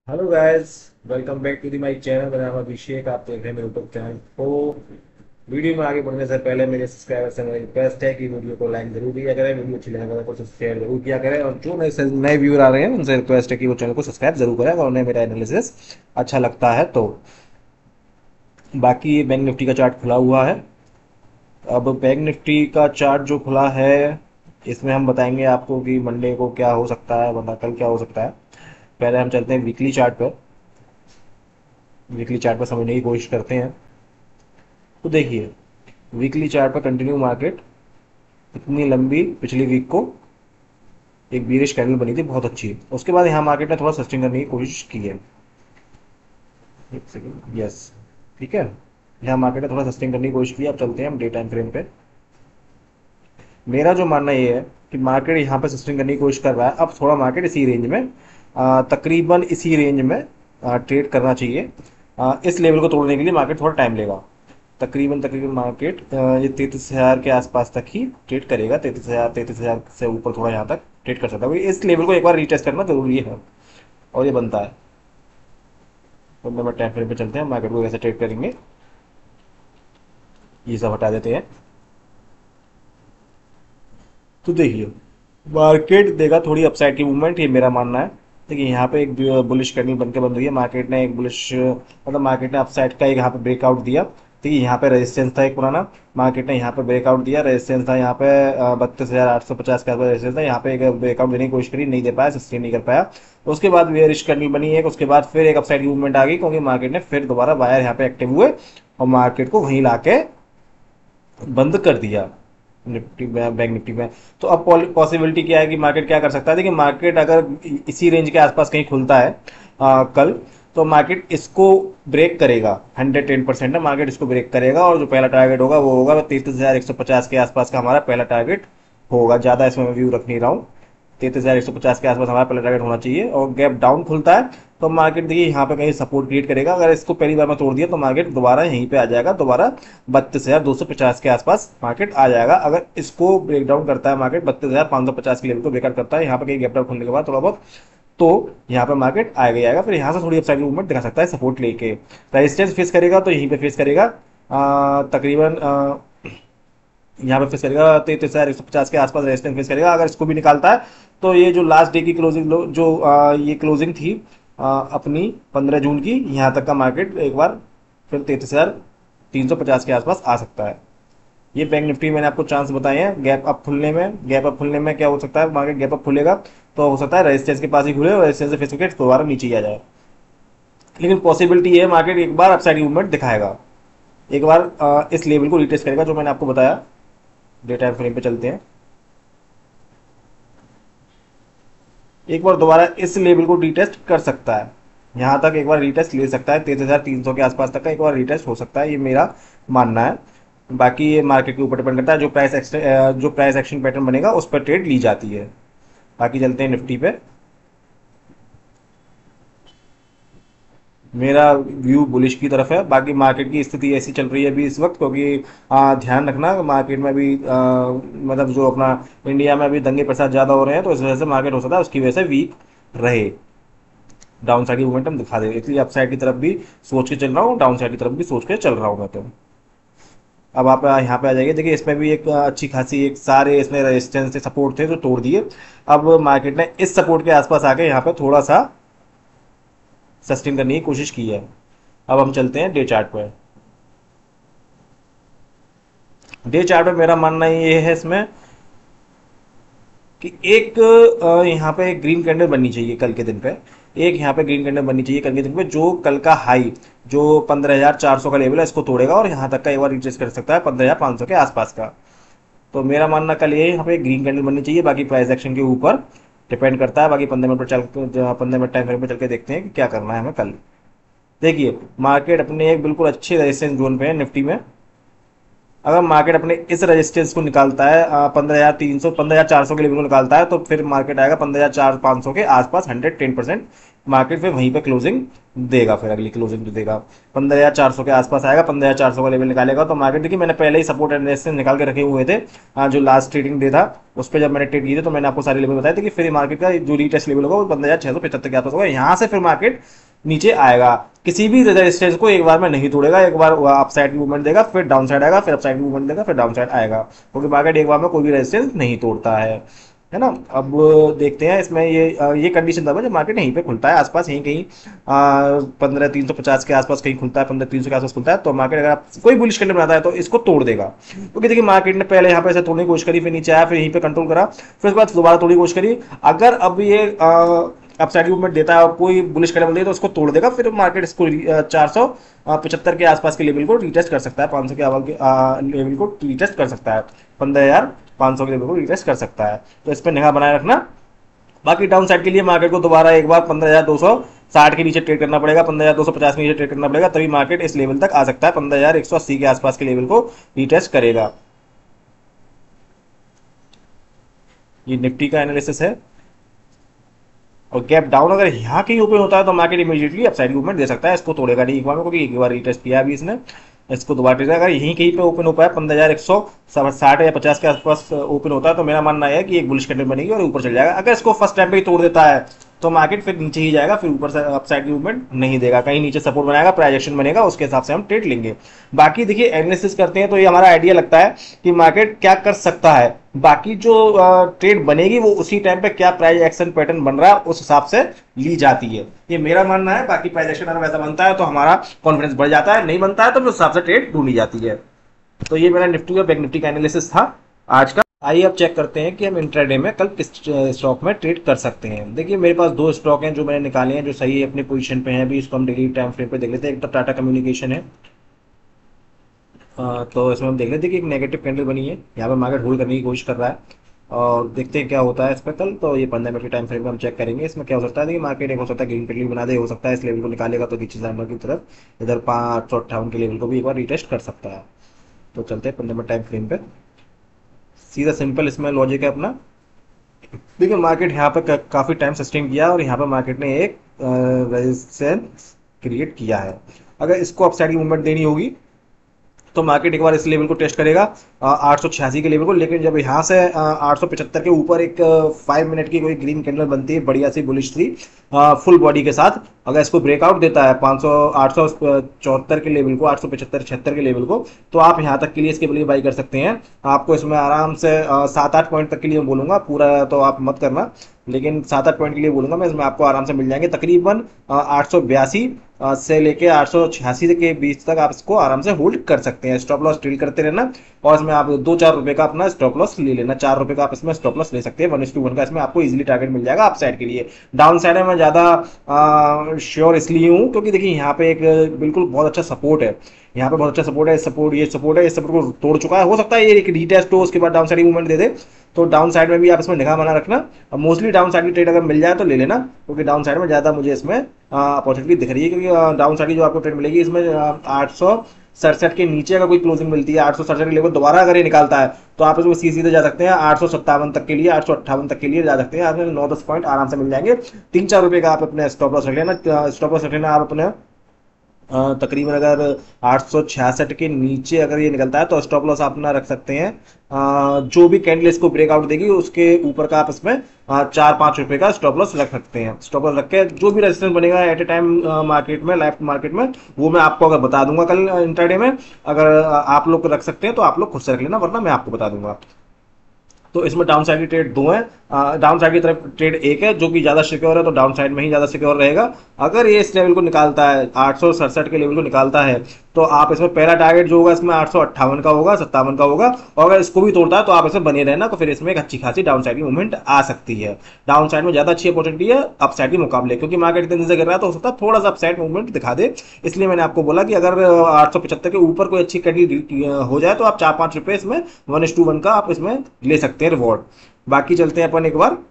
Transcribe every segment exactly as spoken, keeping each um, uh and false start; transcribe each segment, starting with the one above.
Hello guys, welcome back to the my channel. मेरा नाम अभिषेक, आप देख रहे हैं मेरे यूट्यूब चैनल को। वीडियो में आगे बढ़ने से पहले मेरे सब्सक्राइबर से मेरी रिक्वेस्ट है कि वीडियो को लाइक जरूर दिया करें, वीडियो अच्छी लगे तो शेयर जरूर किया करें, और जो नए नए व्यूअर आ रहे हैं उनसे रिक्वेस्ट है कि वो चैनल को सब्सक्राइब जरूर करें अगर उन्हें मेरा एनालिसिस अच्छा लगता है तो। बाकी बैंक निफ्टी का चार्ट खुला हुआ है। अब बैंक निफ्टी का चार्ट जो खुला है, इसमें हम बताएंगे आपको कि मंडे को क्या हो सकता है, वरना कल क्या हो सकता है। पहले हम चलते हैं वीकली चार्ट पर। वीकली चार्ट पर समझने की कोशिश करते हैं। तो देखिए, वीकली चार्ट पर कंटिन्यू मार्केट इतनी लंबी पिछली वीक को एक बीरिश कैंडल बनी थी, बहुत अच्छी। उसके बाद यहाँ मार्केट ने थोड़ा सस्टेन करने की कोशिश की है। एक सेकेंड, यस, ठीक है। यहाँ मार्केट ने थोड़ा सस्टेन करने की कोशिश की। अब चलते हैं हम डे टाइम फ्रेम पे। मेरा जो मानना ये है कि मार्केट यहाँ पे सस्टेन करने की कोशिश कर रहा है। अब थोड़ा मार्केट इसी रेंज में, आ, तकरीबन इसी रेंज में ट्रेड करना चाहिए। आ, इस लेवल को तोड़ने के लिए मार्केट थोड़ा टाइम लेगा। तकरीबन तकरीबन मार्केट अ, ये तैतीस हजार के आसपास तक ही ट्रेड करेगा। तैतीस हजार तैतीस हजार से ऊपर थोड़ा यहाँ तक ट्रेड कर सकता है। इस लेवल को एक बार रीटेस्ट करना जरूरी है और ये बनता है। तो नंबर टाइम फ्रेम पे चलते हैं, मार्केट को कैसे ट्रेड करेंगे ये सब हटा देते हैं। तो देखिए, मार्केट देगा थोड़ी अपसाइड की मूवमेंट, ये मेरा मानना है। देखिए, यहाँ पे एक बुलिश कैंडल बनकर बंद हुई है। मार्केट ने एक बुलिश, मतलब मार्केट ने अपसाइड का एक यहाँ पे ब्रेकआउट दिया। ठीक है, यहाँ पे रेजिस्टेंस था एक पुराना, मार्केट ने यहाँ पे ब्रेकआउट दिया। रेजिस्टेंस था यहाँ पे बत्तीस हजार आठ सौ पचास के आसपास रेजिस्टेंस था। यहाँ पे एक ब्रेकआउट देने की कोशिश करी, नहीं दे पाया, सस्टेन नहीं कर पाया। उसके बाद बेयरिश कैंडल बनी है। उसके बाद फिर एक अपसाइड की मूवमेंट आ गई, क्योंकि मार्केट ने फिर दोबारा बायर यहाँ पे एक्टिव हुए और मार्केट को वहीं लाके बंद कर दिया निफ्टी में, बैंक निफ्टी में। तो अब पॉसिबिलिटी क्या है कि मार्केट क्या कर सकता है। देखिए, मार्केट अगर इसी रेंज के आसपास कहीं खुलता है आ, कल, तो मार्केट इसको ब्रेक करेगा। हंड्रेड टेन परसेंट है, मार्केट इसको ब्रेक करेगा और जो पहला टारगेट होगा वो होगा तैतीस हजार एक सौ पचास के आसपास का हमारा पहला टारगेट होगा। ज़्यादा इसमें मैं व्यू रख नहीं रहा हूँ। तैतीस हजार एक सौ पचास के आसपास हमारा पहला टारगेट होना चाहिए। और गैप डाउन खुलता है तो मार्केट देखिए यहाँ पे कहीं सपोर्ट क्रिएट करेगा। अगर इसको पहली बार में तोड़ दिया तो मार्केट दोबारा यहीं पे आ जाएगा, दोबारा बत्तीस हजार दो सौ पचास के आसपास मार्केट आ जाएगा। अगर इसको ब्रेक डाउन करता है मार्केट, बत्तीस हजार पाँच सौ पचास के लेवल को ब्रेकआउट करता है यहाँ पे कहीं गैप डाउन खुलने के बाद थोड़ा बहुत, तो यहाँ पे मार्केट आएगा ही आएगा। फिर यहाँ से थोड़ी अपसाइड मूवमेंट दिखा सकता है सपोर्ट लेके। रेजिस्टेंस फेस करेगा तो यहीं पे फेस करेगा, अ, तकरीबन अ, यहाँ पे फेस करेगा तैतीस हजार एक सौ पचास के आसपास रेजिस्टेंस फेस करेगा। अगर इसको भी निकालता है तो ये जो लास्ट डे की क्लोजिंग, जो आ, ये क्लोजिंग थी आ, अपनी पंद्रह जून की, यहाँ तक का मार्केट एक बार फिर तैतीस हजार तीन सौ पचास के आसपास आ सकता है। ये बैंक निफ्टी मैंने आपको चांस बताए हैं गैप अप खुलने में। गैप अप खुलने में क्या हो सकता है, मार्केट गैप अप खुलेगा तो हो सकता है रेजिस्टेंस के पास ही खुले और रेजिस्टेंस से फेस करके दोबारा नीचे ही आ जाए। लेकिन पॉसिबिलिटी है मार्केट एक बार अपसाइड मूवमेंट दिखाएगा, एक बार आ, इस लेवल को रिटेस्ट करेगा जो मैंने आपको बताया। डे टाइम फ्रेम पे चलते हैं। एक बार दोबारा इस लेवल को रिटेस्ट कर सकता है, यहाँ तक एक बार रिटेस्ट ले सकता है। तेईस हजार तीन सौ के आसपास तक का एक बार रिटेस्ट हो सकता है, ये मेरा मानना है। बाकी ये मार्केट के ऊपर डिपेंड करता है। जो प्राइस जो प्राइस एक्शन पैटर्न बनेगा उस पर ट्रेड ली जाती है। बाकी चलते हैं निफ्टी पे। मेरा व्यू बुलिश की तरफ है। बाकी मार्केट की स्थिति ऐसी चल रही है अभी इस वक्त, क्योंकि आ, ध्यान रखना मार्केट में भी आ, मतलब जो अपना इंडिया में अभी दंगे प्रसाद ज़्यादा हो रहे हैं, तो इस वजह से मार्केट हो सकता है उसकी वजह से वीक रहे, डाउन साइड की मोमेंटम दिखा दे। इसलिए अप साइड की तरफ भी सोच के चल रहा हूँ, डाउन साइड की तरफ भी सोच के चल रहा हूँ मैं तो। अब आप यहाँ पे आ जाइए। देखिए, इसमें भी एक अच्छी खासी एक सारे इसमें रेजिस्टेंस थे, सपोर्ट थे जो तोड़ दिए। अब मार्केट ने इस सपोर्ट के आसपास आके यहाँ पे थोड़ा सा सस्टेन करने की कोशिश की है। अब हम चलते हैं डे चार्ट पर। डे चार्ट में मेरा मानना ये है इसमें कि एक अ, यहाँ पे एक ग्रीन कैंडल बननी चाहिए कल के दिन पे। एक यहाँ पे ग्रीन कैंडल बननी चाहिए कल के दिन पे, जो कल का हाई जो पंद्रह हजार चार सौ का लेवल है इसको तोड़ेगा और यहाँ तक का एक बार रीटेस्ट कर सकता है पंद्रह हजार पाँच सौ के आसपास का। तो मेरा मानना कल ये यहाँ पे ग्रीन कैंडल बननी चाहिए। बाकी प्राइस एक्शन के ऊपर डिपेंड करता है। बाकी पंद्रह मिनट पर चल पंद्रह मिनट टाइम फ्रेम पर चल के देखते हैं कि क्या करना है हमें कल। देखिए, मार्केट अपने एक बिल्कुल अच्छे रेजिस्टेंस जोन पे है निफ्टी में। अगर मार्केट अपने इस रेजिस्टेंस को निकालता है पंद्रह हजार तीन सौ पंद्रह हजार चार सौ के लेवल को निकालता है, तो फिर मार्केट आएगा पंद्रह हजार चार पाँच सौ के आसपास, हंड्रेड टेन परसेंट मार्केट फिर वहीं पे क्लोजिंग देगा। फिर अगली क्लोजिंग जो देगा पंद्रह हजार चार सौ के आसपास आएगा, पंद्रह हजार चार सौ का लेवल निकालेगा। तो मार्केट देखिए मैंने पहले ही सपोर्ट एंड रेजिस्टेंस निकाल के रखे हुए थे, आ, जो लास्ट ट्रेडिंग डे था उस पर जब मैंने ट्रेड किए थे तो मैंने आपको सारे लेवल बताए थे कि फिर मार्केट का जो रीटेस्ट लेवल होगा वो पंद्रह हजार छह सौ पचहत्तर के आसपास होगा। यहाँ से फिर मार्केट नीचे आएगा, किसी भी रेजिस्टेंस को एक बार में नहीं तोड़ेगा, एक बार अपसाइड की मूवमेंट देगा, फिर डाउन साइड आएगा, फिर अपसाइड की मूवमेंट देगा, फिर डाउन साइड आएगा, क्योंकि मार्केट एक बार में कोई भी रेजिस्टेंस नहीं तोड़ता है, है ना। अब देखते हैं इसमें ये ये कंडीशन तब है जब मार्केट यहीं पे खुलता है, आसपास यहीं कहीं पंद्रह तीन सौ पचास के आसपास कहीं खुलता है, पंद्रह तीन सौ के आसपास खुलता है, तो मार्केट अगर आप कोई बुलिश कैंडल बनाता है तो इसको तोड़ देगा। क्योंकि देखिए मार्केट ने पहले यहाँ पे ऐसे तोड़ने की कोशिश करी, फिर नीचे आया, फिर यहीं पे कंट्रोल करा, फिर उसके बाद दोबारा तोड़ने की कोशिश करी। अगर अब ये अपसाइड मूवमेंट देता है और कोई बुलिश कैंडल दे तो उसको तोड़ देगा, फिर मार्केट इसको चार सौ पचहत्तर के आसपास के लेवल को रीटेस्ट कर सकता है, पाँच सौ के लेवल को रीटेस्ट कर सकता है, पंद्रह हजार पाँच सौ के लेवल को रीटेस्ट कर सकता है। तो इस पर निगाह बनाए रखना। बाकी डाउन साइड के लिए मार्केट को दोबारा एक बार पंद्रह हजार दो सौ साठ के नीचे ट्रेड करना पड़ेगा, पंद्रह हजार दो सौ पचास के नीचे ट्रेड करना पड़ेगा, तभी मार्केट इस लेवल तक आ सकता है, पंद्रह हजार एक सौ अस्सी के आसपास के लेवल को रीटेस्ट करेगा। ये निफ्टी का एनालिसिस है। और गैप डाउन अगर यहाँ कहीं ओपन होता है तो मार्केट इमीडिएटली अपसाइड मूवमेंट दे सकता है, इसको तोड़ेगा नहीं एक बार में, क्योंकि एक बार रीटेस्ट किया अभी इसने, इसको दोबारा टेस्ट अगर यहीं कहीं पे ओपन हो पाया पंद्रह हजार एक सौ साठ या पचास के आसपास ओपन होता है तो मेरा मानना है कि एक बुलिश कैंडल बनेगी और ऊपर चल जाएगा। अगर इसको फर्स्ट टाइम पे ही तोड़ देता है तो मार्केट फिर नीचे ही जाएगा, फिर ऊपर से अपसाइड की मूवमेंट नहीं देगा, कहीं नीचे सपोर्ट बनाएगा, प्राइस एक्शन बनेगा, उसके हिसाब से हम ट्रेड लेंगे। बाकी देखिए एनालिसिस करते हैं तो ये हमारा आइडिया लगता है कि मार्केट क्या कर सकता है, बाकी जो ट्रेड बनेगी वो उसी टाइम पे क्या प्राइस एक्शन पैटर्न बन रहा है उस हिसाब से ली जाती है, ये मेरा मानना है। बाकी प्राइस एक्शन अगर वैसा बनता है तो हमारा कॉन्फिडेंस बढ़ जाता है, नहीं बनता है तो उस हिसाब से ट्रेड ढूंढी जाती है। तो ये मेरा निफ्टी और बैंक निफ्टी का एनालिसिस था आज का। आइए अब चेक करते हैं कि हम इंट्राडे में कल किस स्टॉक में ट्रेड कर सकते हैं। देखिए मेरे पास दो स्टॉक हैं जो मैंने निकाले हैं, जो सही अपनी पोजीशन पे हैं अभी, इसको हम डेली टाइम फ्रेम पे देख लेते हैं। एक तो टाटा कम्युनिकेशन है, आ, तो इसमें हम देख लेते हैं कि एक नेगेटिव कैंडल बनी है, यहाँ पे मार्केट होल्ड करने की कोशिश कर रहा है, और देखते हैं क्या होता है इस पर कल। तो ये पंद्रह मिनट के टाइम फ्रेम में हम चेक करेंगे इसमें क्या हो सकता है। देखिए मार्केट एक हो सकता है ग्रीन कैंडल बना दे, हो सकता है इस लेवल को निकालेगा तो नीचे नंबर की तरफ इधर पाँच सौ अट्ठावन के लेवल को भी एक बार रिटेस्ट कर सकता है। तो चलते हैं पंद्रह मिनट टाइम फ्रेम पे, सीधा सिंपल इसमें लॉजिक है अपना। देखिए मार्केट यहाँ पे काफी टाइम सस्टेन किया और यहाँ पे मार्केट ने एक रेजिस्टेंस क्रिएट किया है। अगर इसको अपसाइड की मूवमेंट देनी होगी तो मार्केट एक बार इस लेवल को टेस्ट करेगा आठ सौ छियासी के लेवल को, लेकिन जब यहाँ से आठ सौ पचहत्तर के ऊपर एक फाइव मिनट की कोई ग्रीन कैंडल बनती है बढ़िया सी बुलिश थी फुल बॉडी के साथ, अगर इसको ब्रेकआउट देता है पाँच सौ आठ सौ चौहत्तर के लेवल को, आठ सौ पचहत्तर छिहत्तर के लेवल को, तो आप यहाँ तक के लिए इसके लिए बाई कर सकते हैं। आपको इसमें आराम से सात आठ पॉइंट तक के लिए बोलूंगा, पूरा तो आप मत करना, लेकिन सात आठ पॉइंट के लिए बोलूंगा मैं, इसमें आपको आराम से मिल जाएंगे तकरीबन आठ सौ बयासी से लेके आठ सौ छियासी के बीच तक आप इसको आराम से होल्ड कर सकते हैं। स्टॉप लॉस ड्रिल करते रहना और इसमें आप दो चार रुपए का अपना स्टॉप लॉस ले लेना, चार रुपए का आप इसमें स्टॉप लॉस ले सकते हैं, वन इस टू वन का इसमें आपको इजीली टारगेट मिल जाएगा अप साइड के लिए। डाउन साइड में मैं ज्यादा श्योर इसलिए हूँ क्योंकि देखिए यहाँ पे एक बिल्कुल बहुत अच्छा सपोर्ट है, यहाँ पे बहुत अच्छा सपोर्ट है, सपोर्ट ये सपोर्ट है, इस सपोर्ट को तोड़ चुका है, हो सकता है ये एक रीटेस्ट हो उसके बाद डाउन साइड मूवमेंट दे दे, तो डाउन साइड में भी आप इसमें निगाह बना रखना। मोस्टली डाउन साइड की ट्रेड अगर मिल जाए तो ले लेना, क्योंकि डाउन साइड में ज्यादा मुझे इसमें अपॉर्चुनिटी दिख रही है, क्योंकि डाउन साइड की जो आपको ट्रेड मिलेगी इसमें आठ सौ सड़सठ के नीचे अगर कोई क्लोजिंग मिलती है, आठ सौ सड़सठ के लेवल दोबारा अगर ये निकालता है तो आप इसको सीधे सीधे जा सकते हैं आठ सौ सत्तावन तक के लिए, आठ सौ अट्ठावन तक के लिए जा सकते हैं, आपने नौ दस पॉइंट आराम से मिल जाएंगे। तीन चार रुपए का आप अपने स्टॉप लॉस रख लेना, स्टॉप लॉस रख लेना आप अपने तकरीबन अगर आठ सौ छियासठ के नीचे अगर ये निकलता है तो स्टॉप लॉस आप अपना रख सकते हैं जो भी कैंडल इसको ब्रेकआउट देगी उसके ऊपर का आप इसमें चार पांच रुपए का स्टॉप लॉस रख सकते हैं। स्टॉप लॉस रख के जो भी रेजिस्टेंस बनेगा एट ए टाइम मार्केट में, लाइव मार्केट में, वो मैं आपको अगर बता दूंगा कल इंट्राडे में, अगर आप लोग रख सकते हैं तो आप लोग खुद से रख लेना, वरना मैं आपको बता दूंगा। तो इसमें डाउन साइड की ट्रेड दो है, डाउन साइड की तरफ ट्रेड एक है जो कि ज्यादा सिक्योर है, तो डाउन साइड में ही ज्यादा सिक्योर रहेगा। अगर ये इस लेवल को निकालता है आठ सौ सड़सठ के लेवल को निकालता है तो आप इसमें पहला टारगेट जो होगा इसमें आठ सौ अट्ठावन का होगा, सत्तावन का होगा, और अगर इसको भी तोड़ता है तो आप इसमें बने रहना, तो फिर इसमें एक अच्छी खासी डाउन साइड की मूवमेंट आ सकती है। डाउन साइड में ज्यादा अच्छी अपॉर्चुनिटी है अप साइड के मुकाबले, क्योंकि मार्केट इतने से गिर रहा है तो हो सकता है थोड़ा सा अप साइड मूवमेंट दिखा दे, इसलिए मैंने आपको बोला कि अगर आठ सौ पचहत्तर के ऊपर कोई अच्छी कैंडल हो जाए तो आप चार पांच रुपए इसमें वन इस टू वन का आप इसमें ले सकते हैं रिवॉर्ड। बाकी चलते हैं अपन एक बार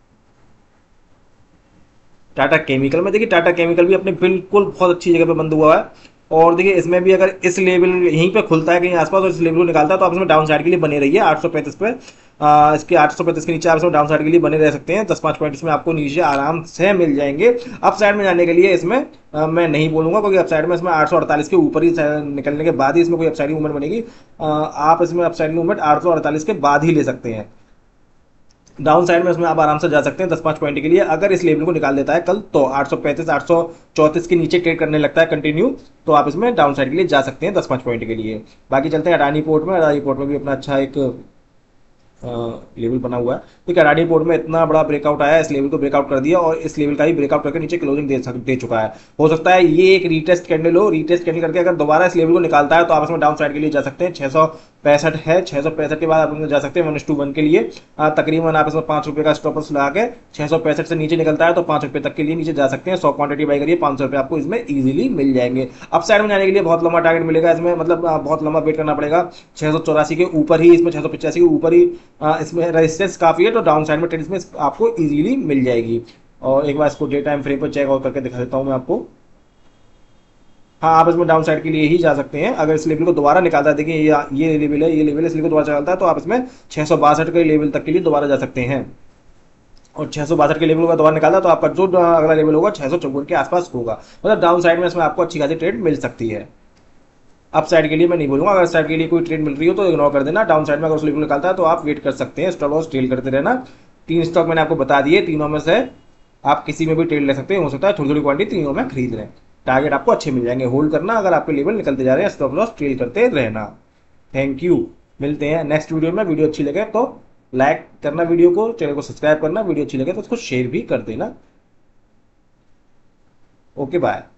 टाटा केमिकल में। देखिए टाटा केमिकल भी अपने बिल्कुल बहुत अच्छी जगह पे बंद हुआ है, और देखिए इसमें भी अगर इस लेवल यहीं पे खुलता है कहीं आसपास और इस लेवल को निकालता है तो आप इसमें डाउन साइड के लिए बने रहिए आठ सौ पैंतीस पे। आ, इसके आठ सौ पैंतीस के नीचे आप इसमें डाउन साइड के लिए बने रह सकते हैं। दस पाँच पॉइंट इसमें आपको नीचे आराम से मिल जाएंगे। अप साइड में जाने के लिए इसमें आ, मैं नहीं बोलूंगा, क्योंकि अप साइड में इसमें आठ सौ अड़तालीस के ऊपर ही निकलने के बाद ही इसमें कोई अपसाइड मूवमेंट बनेगी। आ, आप इसमें अपसाइड मूवमेंट आठ सौ अड़तालीस के बाद ही ले सकते हैं। डाउन साइड में इसमें आप आराम से जा सकते हैं दस पाँच पॉइंट के लिए। अगर इस लेवल को निकाल देता है कल तो आठ सौ पैंतीस आठ सौ चौंतीस के नीचे ट्रेड करने लगता है कंटिन्यू, तो आप इसमें डाउन साइड के लिए जा सकते हैं दस पाँच पॉइंट के लिए। बाकी चलते हैं अडानी पोर्ट में। अडानी पोर्ट में भी अपना अच्छा एक लेवल बना हुआ है। ठीक है, अडानी पोर्ट में इतना बड़ा ब्रेकआउट आया, इस लेवल को ब्रेकआउट कर दिया और इस लेवल का ही ब्रेकआउट करके नीचे क्लोजिंग दे, दे चुका है। हो सकता है ये एक रीटेस्ट कैंडल हो, रीटेस्ट कैंडल करके अगर दोबारा इस लेवल को निकालता है तो आप इसमें डाउन साइड के लिए जा सकते हैं। छह सौ पैंसठ है, छह सौ पैंसठ के बाद आप इसमें जा सकते हैं वन टू वन के लिए। आ, तकरीबन आप इसमें पांच रुपए का स्टॉप लॉस लगा के छह सौ पैंसठ से नीचे निकलता है तो पांच रुपए तक के लिए नीचे जा सकते हैं। सौ क्वांटिटी बाई करिए, पांच सौ रुपए आपको इसमें इजीली मिल जाएंगे। अप साइड में जाने के लिए बहुत लंबा टारगेट मिलेगा इसमें, मतलब आ, बहुत लंबा वेट करना पड़ेगा। छह सौ चौरासी के ऊपर ही इसमें, छह सौ पचासी के ऊपर ही आ, इसमें रेजिस्टेंस काफी है, तो डाउन साइड में ट्रेड इसमें आपको इजीली मिल जाएगी। और एक बार इसको डे टाइम फ्रेम पर चेक आउट करके दिखा देता हूं मैं आपको। हाँ, आप इसमें डाउन साइड के लिए ही जा सकते हैं। अगर इस लेवल को दोबारा निकालता है, देखिए ये ये लेवल है, ये लेवल है, इस लेवल को दोबारा चलता है तो आप इसमें छह सौ बासठ के लेवल तक के लिए दोबारा जा सकते हैं। और छह सौ बासठ के लेवल का दोबारा निकाला तो आपका जो अगला लेवल होगा छह सौ चौवन के आसपास होगा। मतलब डाउन साइड में इसमें आपको अच्छी खासी ट्रेड मिल सकती है। अप साइड के लिए मैं नहीं बोलूंगा, अगर साइड के लिए कोई ट्रेड मिल रही हो तो इग्नोर कर देना। डाउन साइड में अगर उस लेवल निकालता है तो आप वेट कर सकते हैं, स्टॉप लॉस ट्रेल करते रहना। तीन स्टॉक मैंने आपको बता दिए, तीनों में से आप किसी में भी ट्रेड ले सकते हैं। हो सकता है थोड़ी थोड़ी क्वांटिटी तीनों में खरीद लें, टारगेट आपको अच्छे मिल जाएंगे। होल्ड करना, अगर आपके लेवल निकलते जा रहे हैं स्टॉप लॉस ट्रेल करते रहना। थैंक यू, मिलते हैं नेक्स्ट वीडियो में। वीडियो अच्छी लगे तो लाइक करना, वीडियो को, चैनल को सब्सक्राइब करना, वीडियो अच्छी लगे तो उसको शेयर भी कर देना। Okay bye.